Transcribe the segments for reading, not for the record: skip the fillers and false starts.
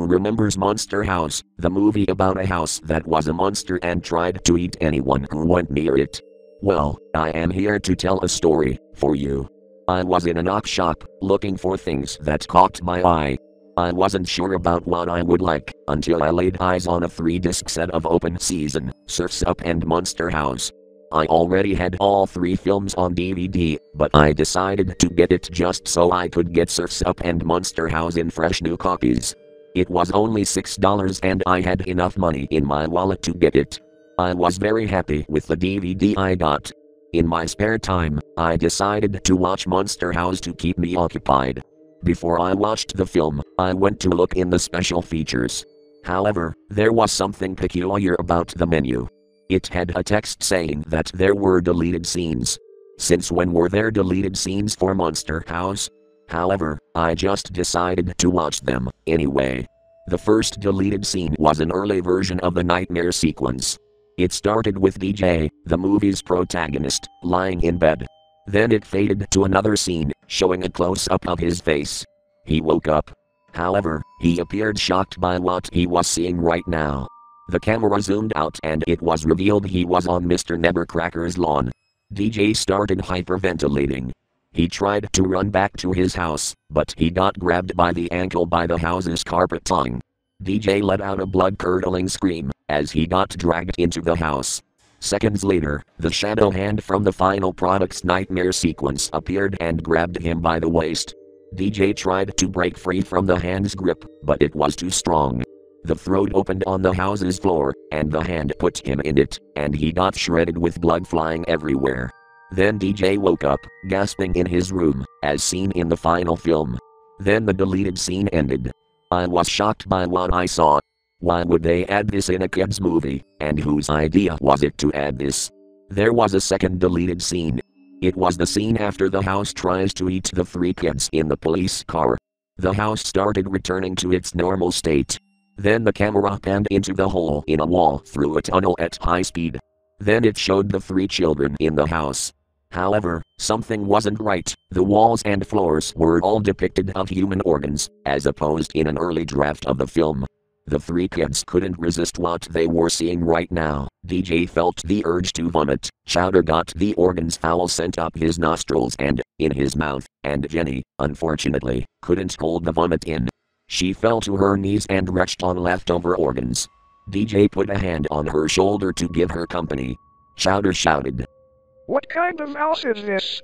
who remembers Monster House, the movie about a house that was a monster and tried to eat anyone who went near it? Well, I am here to tell a story for you. I was in a knock shop, looking for things that caught my eye. I wasn't sure about what I would like, until I laid eyes on a 3-disc set of open season, Surf's Up and Monster House. I already had all 3 films on DVD, but I decided to get it just so I could get Surf's Up and Monster House in fresh new copies. It was only $6 and I had enough money in my wallet to get it. I was very happy with the DVD I got. In my spare time, I decided to watch Monster House to keep me occupied. Before I watched the film, I went to look in the special features. However, there was something peculiar about the menu. It had a text saying that there were deleted scenes. Since when were there deleted scenes for Monster House? However, I just decided to watch them anyway. The first deleted scene was an early version of the nightmare sequence. It started with DJ, the movie's protagonist, lying in bed. Then it faded to another scene, showing a close-up of his face. He woke up. However, he appeared shocked by what he was seeing right now. The camera zoomed out and it was revealed he was on Mr. Nevercracker's lawn. DJ started hyperventilating. He tried to run back to his house, but he got grabbed by the ankle by the house's carpet tongue. DJ let out a blood-curdling scream as he got dragged into the house. Seconds later, the shadow hand from the final product's nightmare sequence appeared and grabbed him by the waist. DJ tried to break free from the hand's grip, but it was too strong. The throat opened on the house's floor, and the hand put him in it, and he got shredded with blood flying everywhere. Then DJ woke up, gasping in his room, as seen in the final film. Then the deleted scene ended. I was shocked by what I saw. Why would they add this in a kid's movie, and whose idea was it to add this? There was a second deleted scene. It was the scene after the house tries to eat the 3 kids in the police car. The house started returning to its normal state. Then the camera panned into the hole in a wall through a tunnel at high speed. Then it showed the 3 children in the house. However, something wasn't right. The walls and floors were all depicted of human organs, as opposed in an early draft of the film. The 3 kids couldn't resist what they were seeing right now. DJ felt the urge to vomit. Chowder got the organs foul sent up his nostrils and in his mouth, and Jenny, unfortunately, couldn't hold the vomit in. She fell to her knees and retched on leftover organs. DJ put a hand on her shoulder to give her company. Chowder shouted, "What kind of house is this?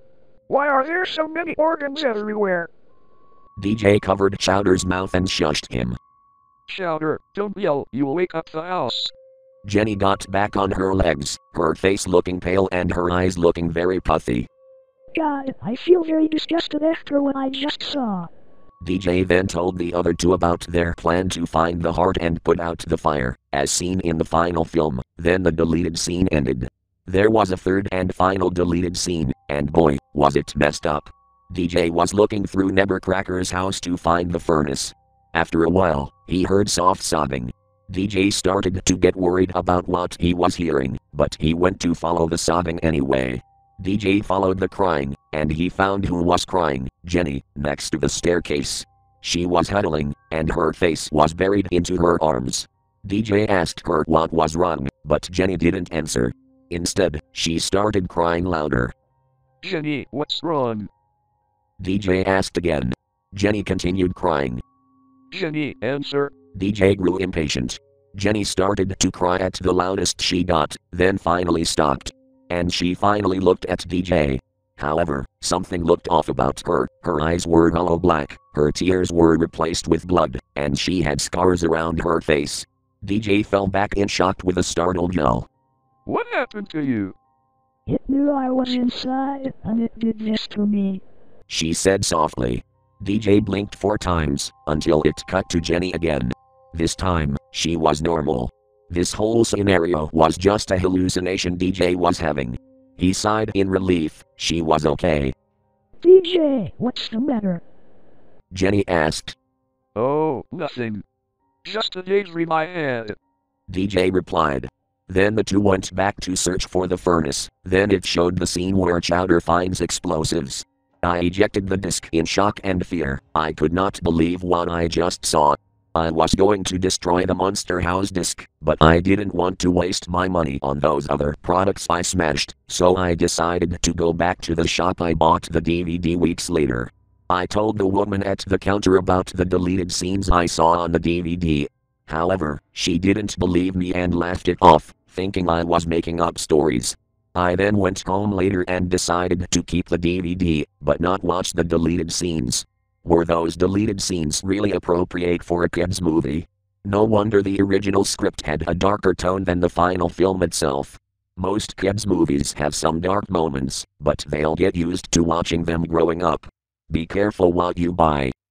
Why are there so many organs everywhere?" DJ covered Chowder's mouth and shushed him. "Chowder, don't yell, you'll wake up the house." Jenny got back on her legs, her face looking pale and her eyes looking very puffy. God, I feel very disgusted after what I just saw. DJ then told the other 2 about their plan to find the heart and put out the fire, as seen in the final film. Then the deleted scene ended. There was a third and final deleted scene, and boy, was it messed up. DJ was looking through Nevercracker's house to find the furnace. After a while, he heard soft sobbing. DJ started to get worried about what he was hearing, but he went to follow the sobbing anyway. DJ followed the crying, and he found who was crying, Jenny, next to the staircase. She was huddling, and her face was buried into her arms. DJ asked her what was wrong, but Jenny didn't answer. Instead, she started crying louder. "Jenny, what's wrong?" DJ asked again. Jenny continued crying. "Jenny, answer." DJ grew impatient. Jenny started to cry at the loudest she got, then finally stopped. And she finally looked at DJ. However, something looked off about her. Her eyes were hollow black, her tears were replaced with blood, and she had scars around her face. DJ fell back in shock with a startled yell. "What happened to you?" It knew I was inside, and it did this to me. She said softly. DJ blinked 4 times, until it cut to Jenny again. This time, she was normal. This whole scenario was just a hallucination DJ was having. He sighed in relief. She was okay. DJ, what's the matter? Jenny asked. "Oh, nothing. Just a daydream I had." DJ replied. Then the 2 went back to search for the furnace. Then it showed the scene where Chowder finds explosives. I ejected the disc in shock and fear. I could not believe what I just saw. I was going to destroy the Monster House disc, but I didn't want to waste my money on those other products I smashed, so I decided to go back to the shop I bought the DVD weeks later. I told the woman at the counter about the deleted scenes I saw on the DVD. However, she didn't believe me and laughed it off, thinking I was making up stories. I then went home later and decided to keep the DVD, but not watch the deleted scenes. Were those deleted scenes really appropriate for a kids' movie? No wonder the original script had a darker tone than the final film itself. Most kids' movies have some dark moments, but they'll get used to watching them growing up. Be careful what you buy.